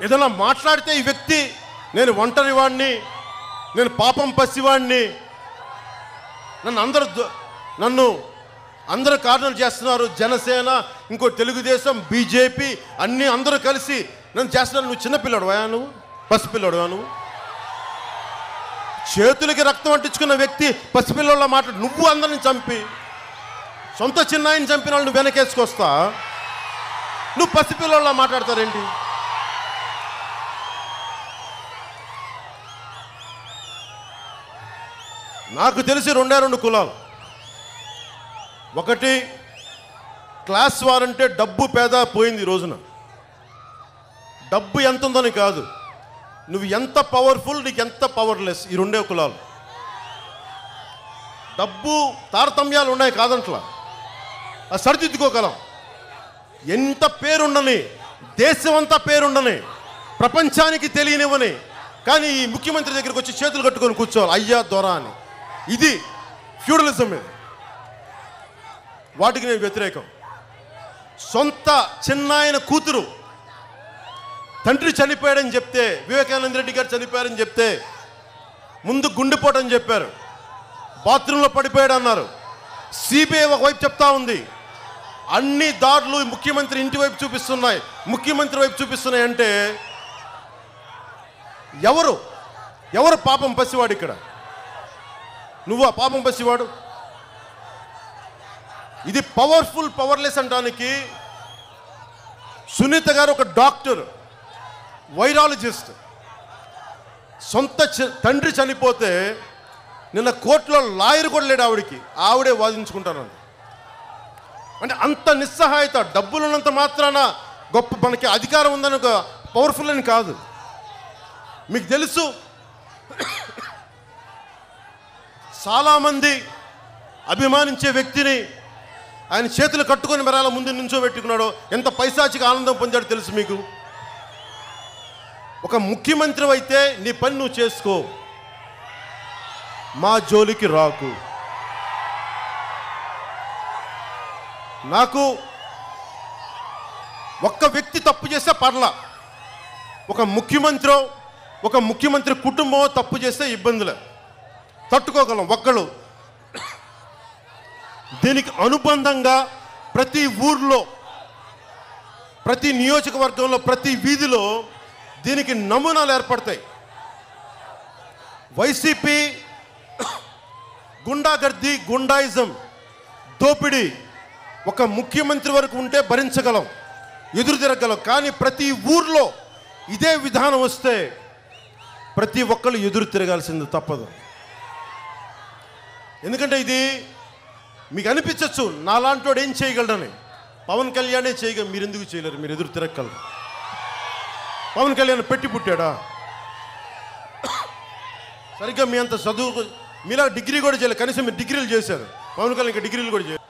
ఏదైనా మాట్లాడితే ఈ వ్యక్తి నేను ఒంటరి వాడిని, నేను పాపం పసివాడిని, నన్ను అందరూ కారణాలు చేస్తున్నారు, జనసేన, ఇంకో తెలుగుదేశం, బీజేపీ అన్నీ అందరూ కలిసి నన్ను చేస్తున్నారు. నువ్వు చిన్నపిల్లడువా? నువ్వు పసిపిల్లడువా? నువ్వు చేతులకి రక్తం అంటించుకున్న వ్యక్తి పసిపిల్లల మాట్లాడు. నువ్వు అందరిని చంపి సొంత చిన్నాయిని చంపిన వాళ్ళు నువ్వు వెనకేసుకొస్తా, నువ్వు పసిపిల్లల మాట్లాడతారేంటి? నాకు తెలిసి రెండు కులాలు. ఒకటి క్లాస్ వారంటే డబ్బు పేద పోయింది ఈ రోజున. డబ్బు ఎంత ఉందని కాదు, నువ్వు ఎంత పవర్ఫుల్, నీకు ఎంత పవర్లెస్, ఈ రెండే కులాలు. డబ్బు తారతమ్యాలు ఉన్నాయి కాదంట్లా, అది సరిదిద్దుకోగలం. ఎంత పేరుండని, దేశం అంతా పేరుండని, ప్రపంచానికి తెలియనివ్వని, కానీ ఈ ముఖ్యమంత్రి దగ్గరికి వచ్చి చేతులు కట్టుకొని కూర్చోవాలి, అయ్యా దొర అని. ఇది ఫ్యూడలిజం. ఇది వాటికి నేను వ్యతిరేకం. సొంత చిన్నాయన కూతురు తండ్రి చనిపోయాడని చెప్తే, వివేకానంద రెడ్డి గారు చనిపోయారని చెప్తే ముందు గుండెపోటని చెప్పారు, బాత్రూంలో పడిపోయాడు అన్నారు. సిబిఐ ఒకవైపు చెప్తా ఉంది, అన్ని దాడులు ముఖ్యమంత్రి ఇంటి వైపు చూపిస్తున్నాయి, ముఖ్యమంత్రి వైపు చూపిస్తున్నాయి. అంటే ఎవరు పాపం పసివాడు ఇక్కడ? నువ్వు ఆ పాపం పసివాడు. ఇది పవర్ఫుల్ పవర్లెస్ అంటానికి సునీత గారు ఒక డాక్టర్, వైరాలజిస్ట్. సొంత తండ్రి చనిపోతే నిన్న కోర్టులో లాయర్ కూడా లేడు ఆవిడికి, ఆవిడే వాదించుకుంటాను. అంటే అంత నిస్సహాయత. డబ్బులు ఉన్నంత మాత్రాన గొప్ప మనకి అధికారం ఉందని ఒక పవర్ఫుల్ అని కాదు. మీకు తెలుసు, చాలామంది అభిమానించే వ్యక్తిని ఆయన చేతులు కట్టుకొని మరాల ముందు నుంచోబెట్టుకున్నాడో ఎంత పైశాచిక ఆనందం పొందాడో తెలుసు మీకు. ఒక ముఖ్యమంత్రి అయితే నీ పని నువ్వు చేసుకో, మా జోలికి రాకు. నాకు ఒక్క వ్యక్తి తప్పు చేస్తే పర్లా, ఒక ముఖ్యమంత్రి కుటుంబం తప్పు చేస్తే ఇబ్బందులే, తట్టుకోగలం ఒక్కళ్ళు. దీనికి అనుబంధంగా ప్రతి ఊర్లో, ప్రతి నియోజకవర్గంలో, ప్రతి వీధిలో దీనికి నమూనాలు ఏర్పడతాయి. వైసీపీ గుండాగర్ది, గుండాయిజం, దోపిడీ ఒక ముఖ్యమంత్రి వరకు ఉంటే భరించగలం, ఎదురు తిరగలం. కానీ ప్రతి ఊర్లో ఇదే విధానం వస్తే ప్రతి ఒక్కళ్ళు ఎదురు తిరగాల్సింది తప్పదు. ఎందుకంటే ఇది మీకు అనిపించవచ్చు నాలాంటి వాడు ఏం చేయగలడని. పవన్ కళ్యాణే చేయగలరు, మీరు ఎందుకు చేయలేరు? మీరు ఎదురు తిరగలరు. పవన్ కళ్యాణ్ పెట్టి పుట్టాడా? సరిగ్గా మీ అంత చదువు, మీలా డిగ్రీ కూడా చేయలేదు, కనీసం మీరు డిగ్రీలు చేశారు. పవన్ కళ్యాణ్ ఇంకా డిగ్రీలు కూడా చేయలేదు.